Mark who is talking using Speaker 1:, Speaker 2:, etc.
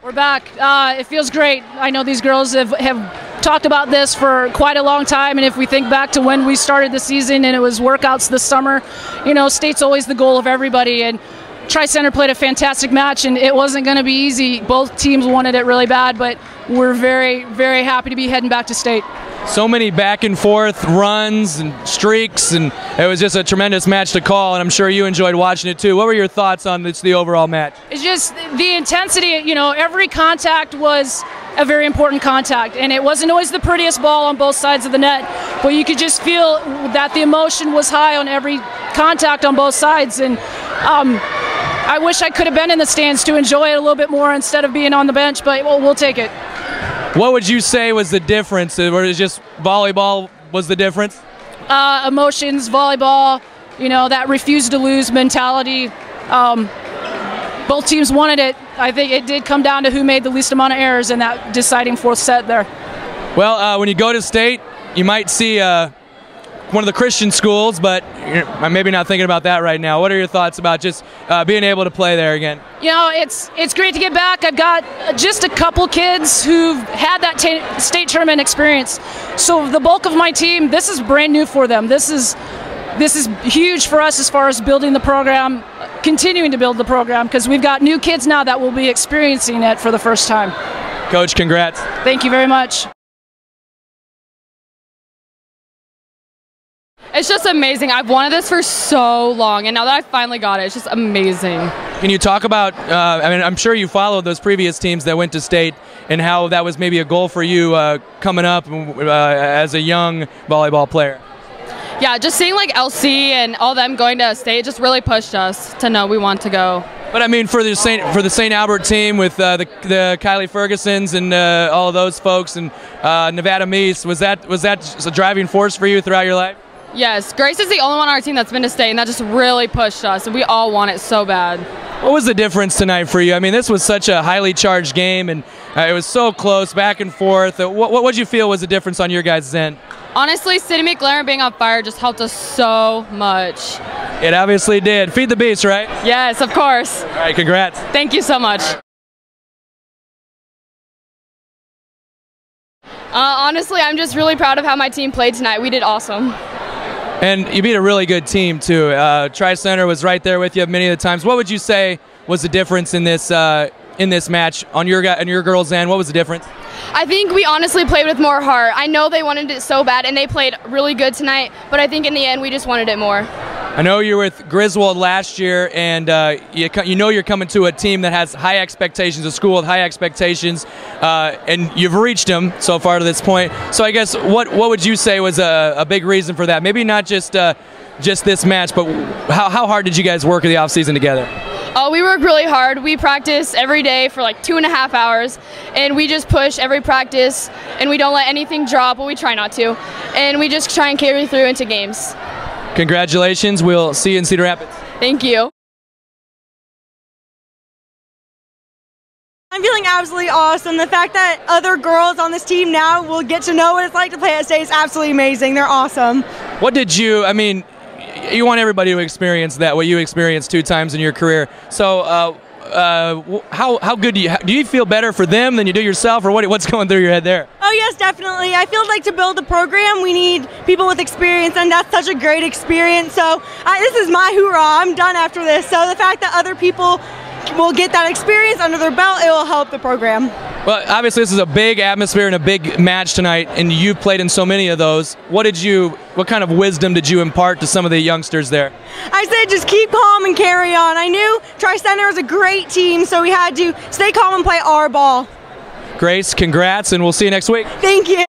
Speaker 1: We're back. It feels great. I know these girls have talked about this for quite a long time, and if we think back to when we started the season and it was workouts this summer, you know, state's always the goal of everybody, and Tri-Center played a fantastic match, and it wasn't going to be easy. Both teams wanted it really bad, but we're very, very happy to be heading back to state.
Speaker 2: So many back and forth runs and streaks, and it was just a tremendous match to call, and I'm sure you enjoyed watching it too. What were your thoughts on the overall match?
Speaker 1: It's just the intensity. You know, every contact was a very important contact, and it wasn't always the prettiest ball on both sides of the net, but you could just feel that the emotion was high on every contact on both sides, and I wish I could have been in the stands to enjoy it a little bit more instead of being on the bench, but we'll take it.
Speaker 2: What would you say was the difference? Or is just volleyball was the difference?
Speaker 1: Emotions, volleyball, you know, that refuse to lose mentality. Both teams wanted it. I think it did come down to who made the least amount of errors in that deciding fourth set there.
Speaker 2: Well, when you go to state, you might see one of the Christian schools, but I'm maybe not thinking about that right now. What are your thoughts about just being able to play there again?
Speaker 1: You know, it's great to get back. I've got just a couple kids who've had that state tournament experience. So the bulk of my team, this is brand new for them. This is huge for us as far as building the program, continuing to build the program, because we've got new kids now that will be experiencing it for the first time.
Speaker 2: Coach, congrats.
Speaker 1: Thank you very much.
Speaker 3: It's just amazing. I've wanted this for so long, and now that I finally got it, it's just amazing.
Speaker 2: Can you talk about, I mean, I'm sure you followed those previous teams that went to state and how that was maybe a goal for you coming up as a young volleyball player.
Speaker 3: Yeah, just seeing like LC and all them going to state just really pushed us to know we want to go.
Speaker 2: But I mean, for the St. Albert team with the Kylie Fergusons and all of those folks and Nevada Meese, was that just a driving force for you throughout your life?
Speaker 3: Yes, Grace is the only one on our team that's been to state, and that just really pushed us, and we all want it so bad.
Speaker 2: What was the difference tonight for you? I mean, this was such a highly charged game, and it was so close, back and forth. What did you feel was the difference on your guys' end?
Speaker 3: Honestly, City McLaren being on fire just helped us so much.
Speaker 2: It obviously did. Feed the beast, right?
Speaker 3: Yes, of course.
Speaker 2: All right, congrats.
Speaker 3: Thank you so much. Honestly, I'm just really proud of how my team played tonight. We did awesome.
Speaker 2: And you beat a really good team, too. Tri-Center was right there with you many of the times. What would you say was the difference in this match on your girls' end? What was the difference?
Speaker 4: I think we honestly played with more heart. I know they wanted it so bad, and they played really good tonight, but I think in the end we just wanted it more.
Speaker 2: I know you were with Griswold last year, and you know you're coming to a team that has high expectations, a school with high expectations, and you've reached them so far to this point. So I guess what would you say was a big reason for that? Maybe not just this match, but how hard did you guys work in the offseason together?
Speaker 4: We work really hard. We practice every day for like 2.5 hours, and we just push every practice, and we don't let anything drop, but we try not to, and we just try and carry through into games.
Speaker 2: Congratulations. We'll see you in Cedar Rapids.
Speaker 4: Thank you.
Speaker 5: I'm feeling absolutely awesome. The fact that other girls on this team now will get to know what it's like to play at state is absolutely amazing. They're awesome.
Speaker 2: What did you, I mean, you want everybody to experience that, what you experienced 2 times in your career. So how good do you feel better for them than you do yourself, or what's going through your head there?
Speaker 5: Oh yes, definitely. I feel like to build a program, we need people with experience, and that's such a great experience. So this is my hoorah. I'm done after this. So the fact that other people will get that experience under their belt, it will help the program.
Speaker 2: Well, obviously this is a big atmosphere and a big match tonight, and you've played in so many of those. What kind of wisdom did you impart to some of the youngsters there?
Speaker 5: I said just keep calm and carry on. I knew Tri-Center was a great team, so we had to stay calm and play our ball.
Speaker 2: Grace, congrats, and we'll see you next week.
Speaker 5: Thank you.